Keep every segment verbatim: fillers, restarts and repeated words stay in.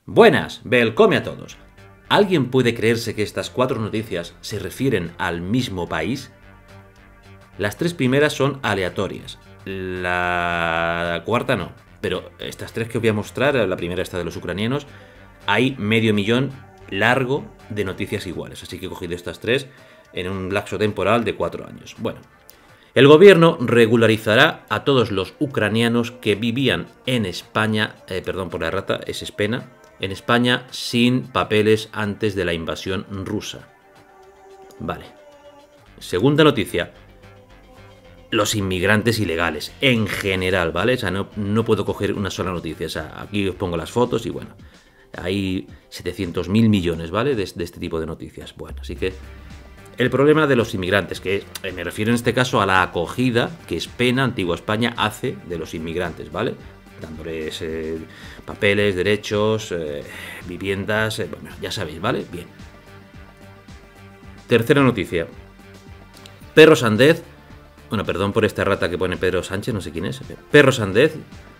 Buenas, welcome a todos. ¿Alguien puede creerse que estas cuatro noticias se refieren al mismo país? Las tres primeras son aleatorias, la cuarta no, pero estas tres que os voy a mostrar, la primera esta de los ucranianos, hay medio millón largo de noticias iguales, así que he cogido estas tres en un lapso temporal de cuatro años. Bueno, el gobierno regularizará a todos los ucranianos que vivían en España, eh, perdón por la errata, es Espena, en España sin papeles antes de la invasión rusa. Vale. Segunda noticia. Los inmigrantes ilegales, en general, ¿vale? O sea, no, no puedo coger una sola noticia. O sea, aquí os pongo las fotos y bueno, hay setecientos mil millones, ¿vale? De, de este tipo de noticias. Bueno, así que el problema de los inmigrantes, que eh, me refiero en este caso a la acogida que Espena, Antigua España, hace de los inmigrantes, ¿vale? Dándoles eh, papeles, derechos, eh, viviendas, eh, bueno, ya sabéis, ¿vale? Bien. Tercera noticia. Perro Sánchez, bueno, perdón por esta rata que pone Pedro Sánchez, no sé quién es. Perro Sánchez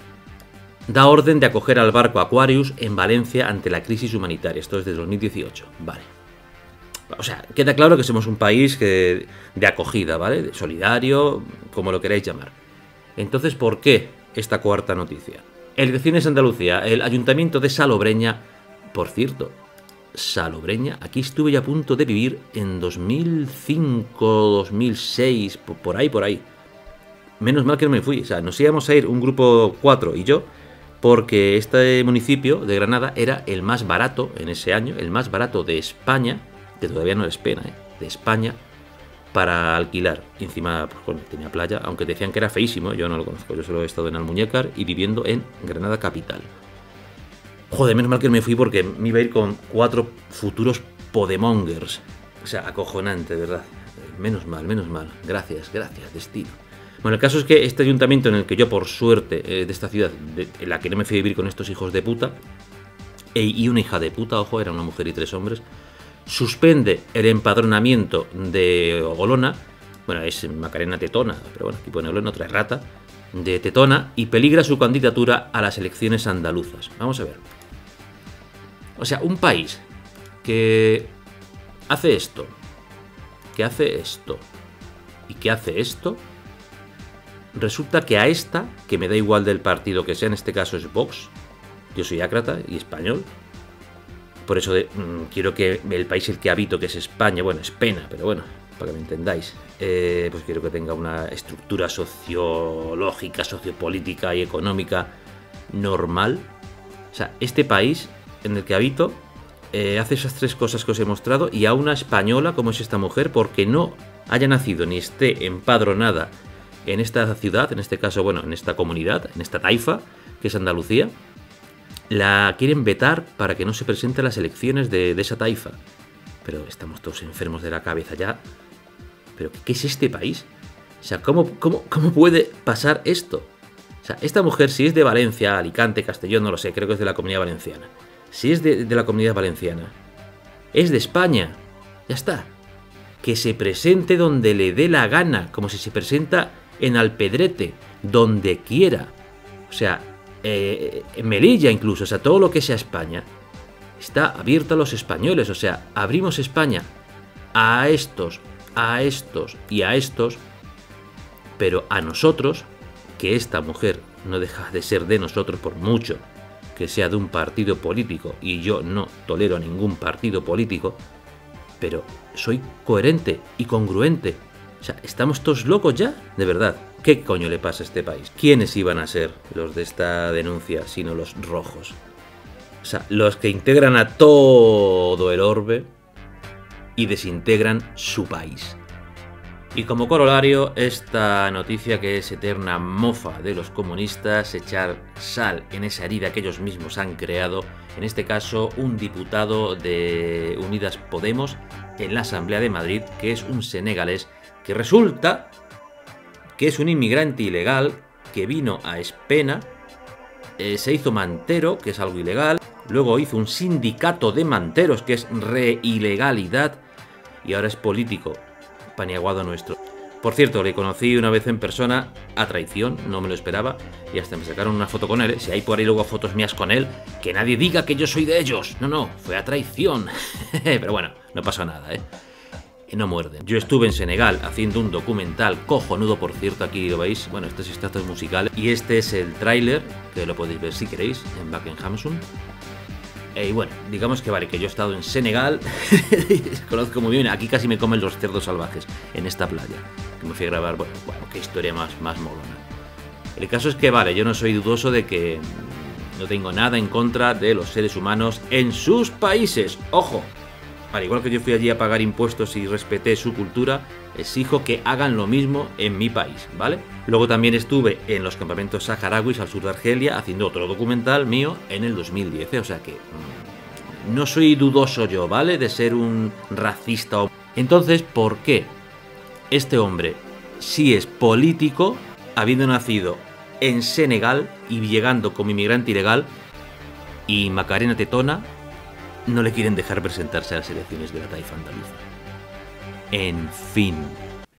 da orden de acoger al barco Aquarius en Valencia ante la crisis humanitaria. Esto es de dos mil dieciocho, vale. O sea, queda claro que somos un país que, de acogida, ¿vale? De solidario, como lo queráis llamar. Entonces, ¿por qué esta cuarta noticia? Elecciones Andalucía, el ayuntamiento de Salobreña, por cierto, Salobreña, aquí estuve ya a punto de vivir en dos mil cinco, dos mil seis, por ahí, por ahí. Menos mal que no me fui, o sea, nos íbamos a ir un grupo cuatro y yo, porque este municipio de Granada era el más barato en ese año, el más barato de España, que todavía no es pena, ¿eh? De España, para alquilar. Y encima, pues bueno, tenía playa, aunque decían que era feísimo, yo no lo conozco, yo solo he estado en Almuñécar y viviendo en Granada capital. Joder, menos mal que me fui porque me iba a ir con cuatro futuros podemongers. O sea, acojonante, ¿verdad? Menos mal, menos mal. Gracias, gracias, destino. Bueno, el caso es que este ayuntamiento en el que yo, por suerte, eh, de esta ciudad, de, en la que no me fui a vivir con estos hijos de puta, e, y una hija de puta, ojo, era una mujer y tres hombres, suspende el empadronamiento de Ogolona, bueno, es Macarena Tetona, pero bueno, aquí pone Ogolona, otra rata, de Tetona, y peligra su candidatura a las elecciones andaluzas. Vamos a ver. O sea, un país que hace esto, que hace esto, y que hace esto, resulta que a esta, que me da igual del partido que sea, en este caso es Vox, yo soy ácrata y español, por eso de, mmm, quiero que el país el que habito, que es España, bueno, es pena, pero bueno, para que me entendáis, eh, pues quiero que tenga una estructura sociológica, sociopolítica y económica normal. O sea, este país en el que habito eh, hace esas tres cosas que os he mostrado, y a una española como es esta mujer, porque no haya nacido ni esté empadronada en esta ciudad, en este caso, bueno, en esta comunidad, en esta taifa, que es Andalucía, la quieren vetar para que no se presente a las elecciones de, de esa taifa. Pero estamos todos enfermos de la cabeza ya. ¿Pero qué es este país? O sea, ¿cómo, cómo, cómo puede pasar esto? O sea, esta mujer, si es de Valencia, Alicante, Castellón, no lo sé, creo que es de la Comunidad Valenciana. Si es de, de la Comunidad Valenciana, es de España. Ya está. Que se presente donde le dé la gana, como si se presenta en Alpedrete, donde quiera. O sea, eh, en Melilla incluso, o sea, todo lo que sea España está abierto a los españoles. O sea, abrimos España a estos, a estos y a estos, pero a nosotros, que esta mujer no deja de ser de nosotros, por mucho que sea de un partido político, y yo no tolero a ningún partido político, pero soy coherente y congruente. O sea, ¿estamos todos locos ya? De verdad, ¿qué coño le pasa a este país? ¿Quiénes iban a ser los de esta denuncia sino los rojos? O sea, los que integran a todo el orbe y desintegran su país. Y como corolario, esta noticia que es eterna mofa de los comunistas, echar sal en esa herida que ellos mismos han creado, en este caso un diputado de Unidas Podemos en la Asamblea de Madrid, que es un senegalés, que resulta que es un inmigrante ilegal que vino a Espena, eh, se hizo mantero, que es algo ilegal, luego hizo un sindicato de manteros, que es re ilegalidad, y ahora es político paniaguado nuestro. Por cierto, le conocí una vez en persona a traición, no me lo esperaba, y hasta me sacaron una foto con él, ¿eh? Si hay por ahí luego fotos mías con él, que nadie diga que yo soy de ellos. No, no, fue a traición. Pero bueno, no pasó nada, ¿eh? Y no muerden. Yo estuve en Senegal haciendo un documental cojonudo, por cierto, aquí lo veis. Bueno, estos extractos musicales. Y este es el tráiler, que lo podéis ver si queréis, en Buckinghamshire. Y bueno, digamos que vale, que yo he estado en Senegal, conozco muy bien, aquí casi me comen los cerdos salvajes, en esta playa, que me fui a grabar, bueno, bueno qué historia más, más molona. El caso es que vale, yo no soy dudoso de que no tengo nada en contra de los seres humanos en sus países, ojo, al igual que yo fui allí a pagar impuestos y respeté su cultura, exijo que hagan lo mismo en mi país, ¿vale? Luego también estuve en los campamentos saharauis al sur de Argelia haciendo otro documental mío en el dos mil diez, o sea que mmm, no soy dudoso yo, ¿vale? De ser un racista. Entonces, ¿por qué este hombre sí es político, habiendo nacido en Senegal y llegando como inmigrante ilegal, y Macarena Tetona no le quieren dejar presentarse a las elecciones de la taifa andaluza? En fin.